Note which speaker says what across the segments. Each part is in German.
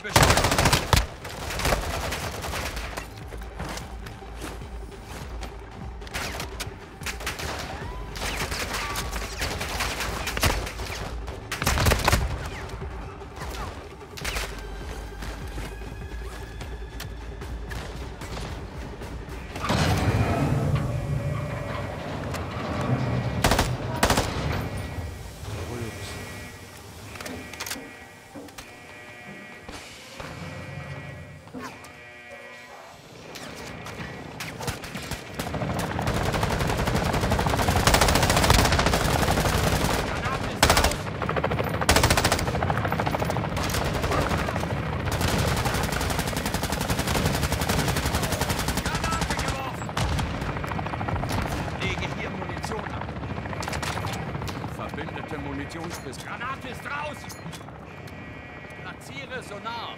Speaker 1: Beschuss! Granate ist draußen! Platziere Sonar!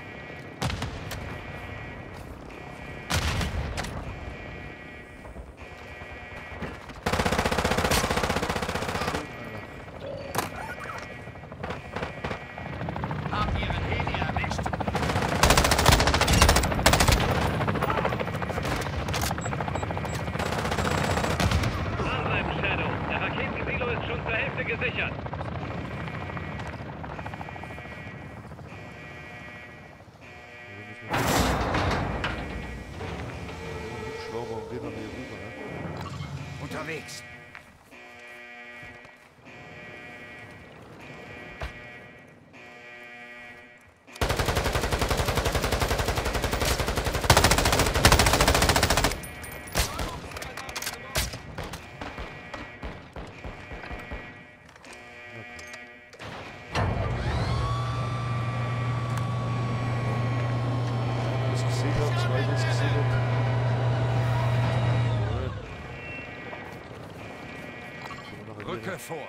Speaker 1: Haben ihren Heli erwischt!
Speaker 2: Dranbleiben, Shadow! Der Raketensilo ist schon zur Hälfte gesichert!
Speaker 1: Unterwegs. Rücke vor.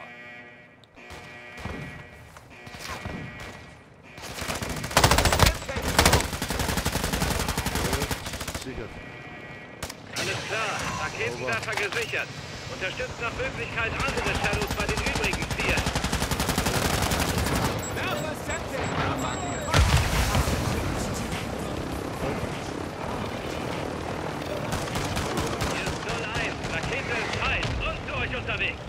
Speaker 2: Alles klar, Raketenwerfer gesichert. Unterstützt nach Möglichkeit andere Shadows bei den übrigen Zielen. Hier ist 0-1, Rakete ist frei und für euch unterwegs.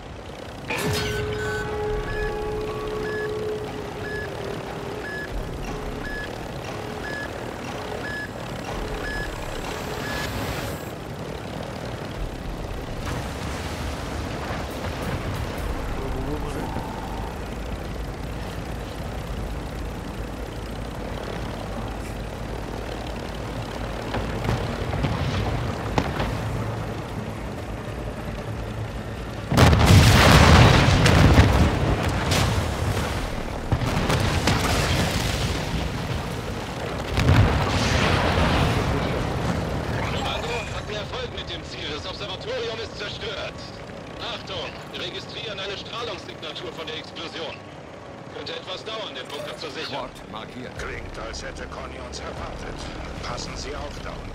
Speaker 3: Das Observatorium ist zerstört. Achtung, registrieren eine Strahlungssignatur von der Explosion. Könnte etwas dauern, den Bunker zu sichern.
Speaker 1: Ort markiert.
Speaker 4: Klingt, als hätte Conny uns erwartet. Passen Sie auf da unten.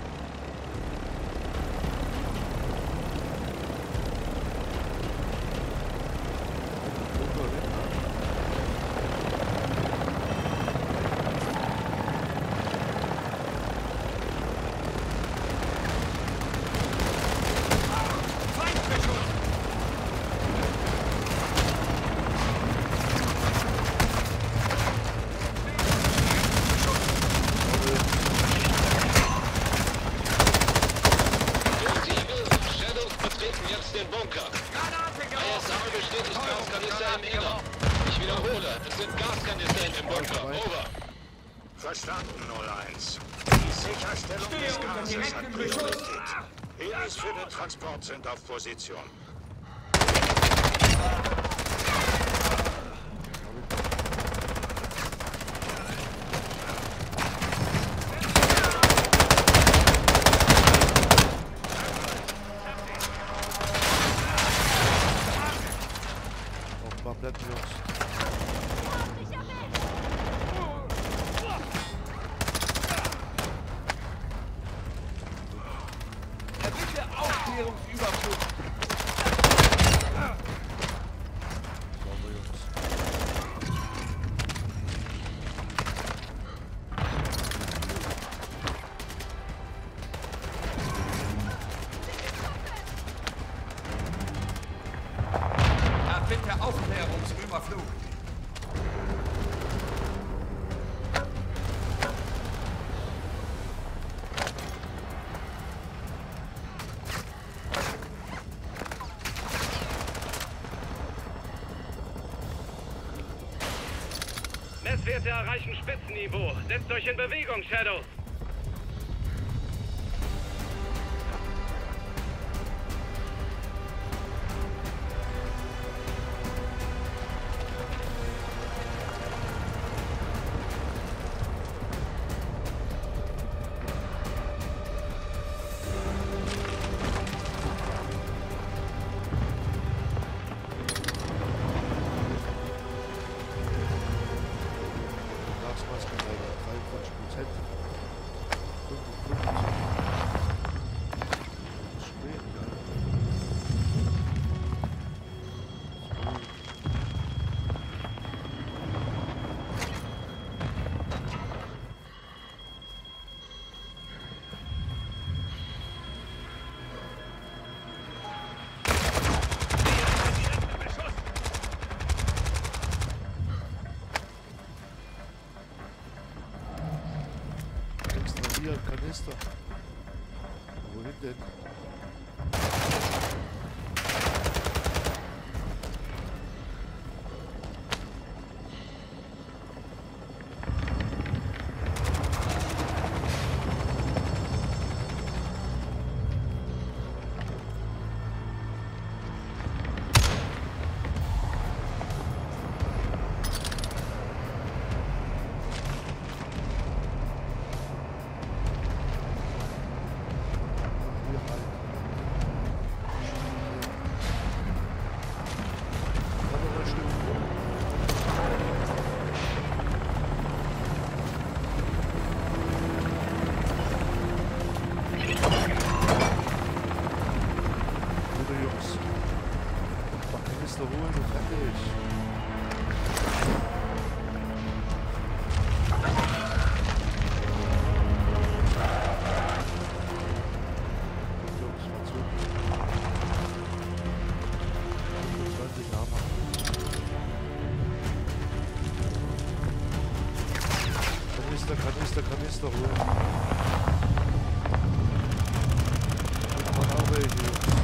Speaker 4: Verstanden, 01. Die Sicherstellung des Gases hat Priorität. Helis für den Transport sind auf Position.
Speaker 5: Offenbar bleiben wir uns.
Speaker 2: Grenzwerte erreichen Spitzenniveau. Setzt euch in Bewegung, Shadows.
Speaker 5: Kanister. Wohin denn? Kanister holen. Und man auch welche.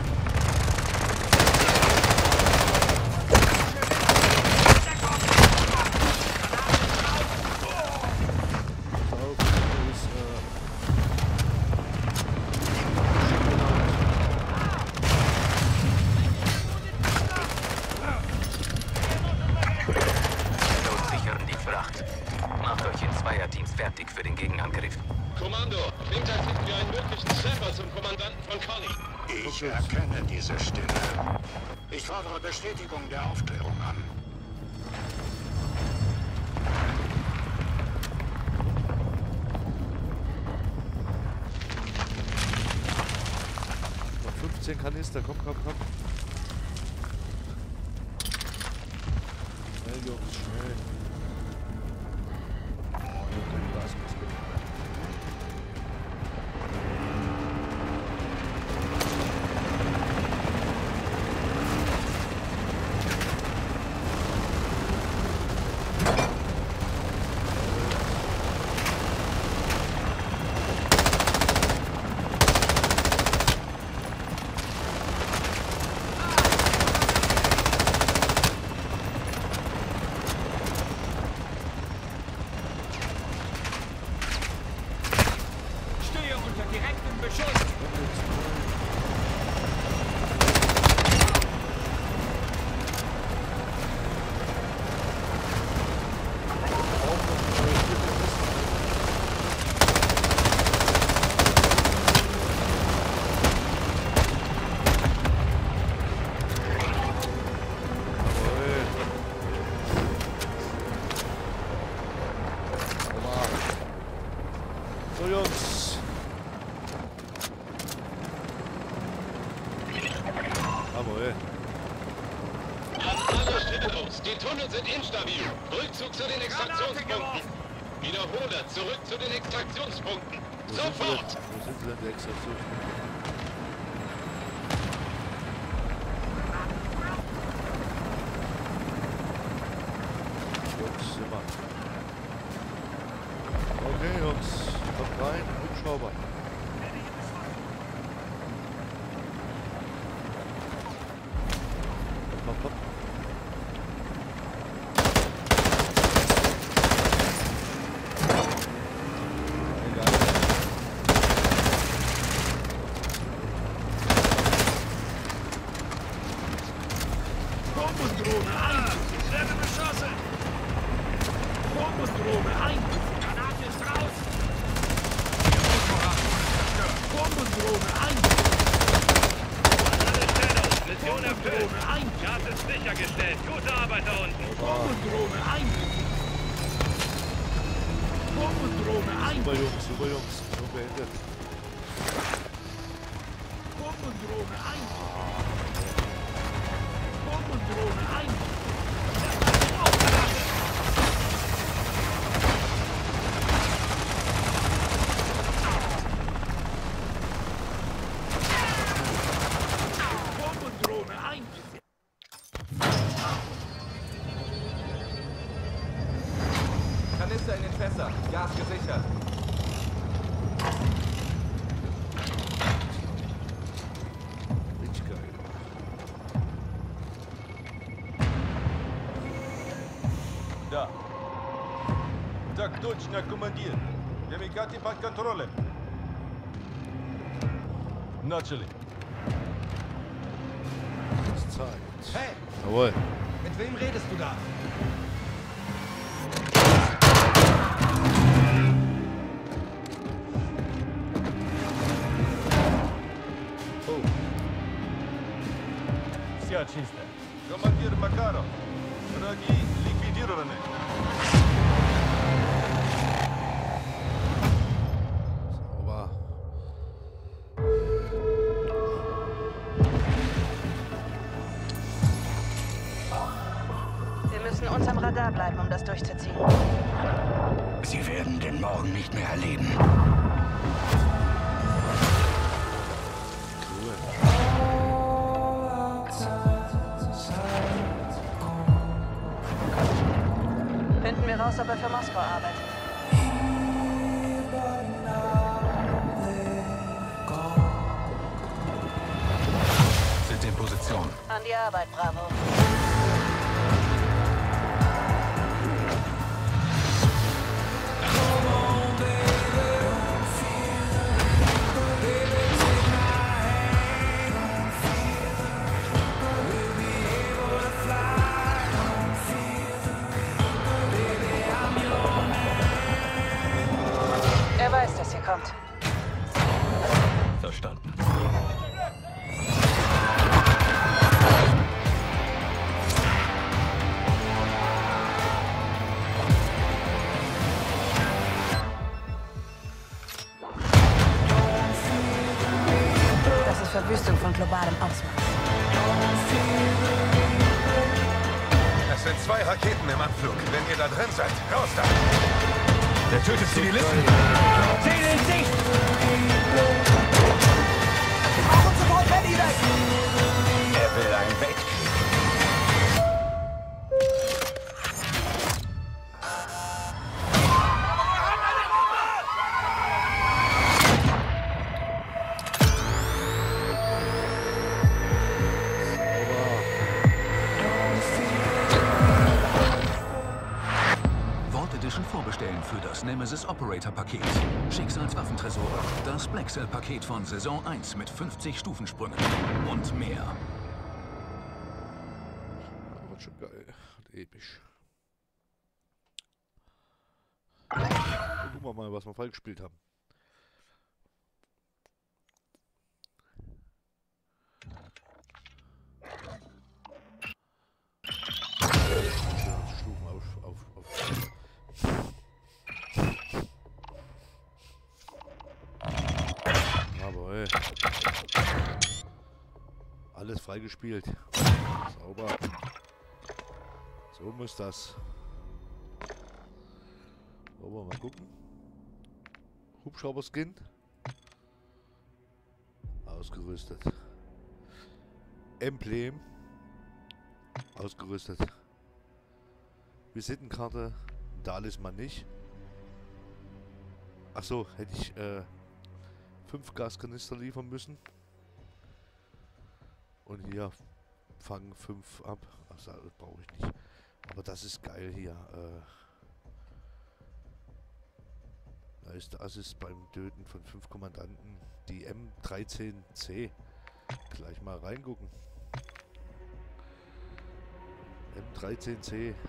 Speaker 6: Sichern die Fracht. Macht euch in Zweierteams fertig für den Gegenangriff.
Speaker 3: Kommando, klingt, als hätten wir einen möglichen Treffer zum Kommandanten von Connie.
Speaker 4: Ich erkenne diese Stimme. Ich fordere Bestätigung der Aufklärung an.
Speaker 5: Noch 15 Kanister, komm. Schnell, Jungs, schnell. So, Jungs. Jawohl.
Speaker 3: An alle Shadows, die Tunnel sind instabil. Rückzug zu den Extraktionspunkten. Wiederhole, zurück zu den Extraktionspunkten. Sofort!
Speaker 5: Wo sind sie denn, die Extraktionspunkte? Jungs, immer. Okay, Jungs. Kommt rein, Hubschrauber. Komm. Super Jungs, schon beendet.
Speaker 1: Bombendrohne ein! Bombendrohne ein! Bombendrohne ein!
Speaker 7: Kanister in den Fässern. Gas gesichert.
Speaker 5: Richtig geil.
Speaker 8: Да. Так точно, командир. Kamikaze под контролем. Начали.
Speaker 5: Ist Zeit.
Speaker 7: Hey,
Speaker 5: Jawohl.
Speaker 7: mit wem redest du da?
Speaker 8: Все чисто. Командир Макаров. Враги ликвидированы.
Speaker 5: Sauber.
Speaker 9: Wir müssen unterm Radar bleiben, um das durchzuziehen.
Speaker 4: Sie werden den Morgen nicht mehr erleben.
Speaker 9: Finden wir raus, ob er für Moskau arbeitet.
Speaker 6: Sind in Position.
Speaker 9: An die Arbeit, Bravo. Er weiß, dass ihr kommt.
Speaker 6: Verstanden.
Speaker 9: Das ist Verwüstung von globalem Ausmaß.
Speaker 3: Es sind 2 Raketen im Anflug. Wenn ihr da drin seid, raus da! Der tötet Zivilisten!
Speaker 1: Ziel in Sicht!
Speaker 3: Er will einen Weltkrieg.
Speaker 6: Vault Edition vorbestellen für das Nemesis Operator Paket. Schicksalswaffentresor. Das Black Cell Paket von Saison 1 mit 50 Stufensprüngen. Und mehr.
Speaker 5: Aber schon geil. Und episch. Gucken wir mal, was wir falsch gespielt haben. Stufen auf. Jawohl. Alles freigespielt. Sauber. So muss das. Wollen wir mal gucken. Hubschrauber-Skin. Ausgerüstet. Emblem. Ausgerüstet. Visitenkarte. Talisman nicht. Ach so, hätte ich 5 Gaskanister liefern müssen. Und hier fangen 5 ab. Ach, das brauche ich nicht. Aber das ist geil hier. Da ist der Assist beim Töten von 5 Kommandanten. Die M13C. Gleich mal reingucken. M13C.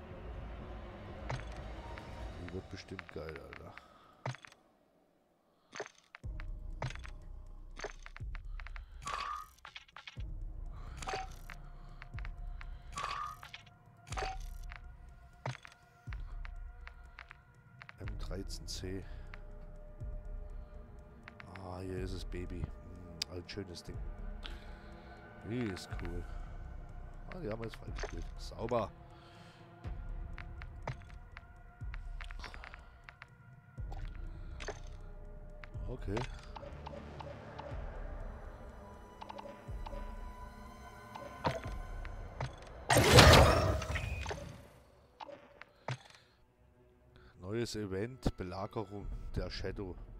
Speaker 5: Die wird bestimmt geil, Alter. M13C. Ah, hier ist es, Baby. Ein schönes Ding. Die ist cool. Ah, die haben wir jetzt freigespielt. Sauber. Okay. Neues Event, Belagerung der Shadow.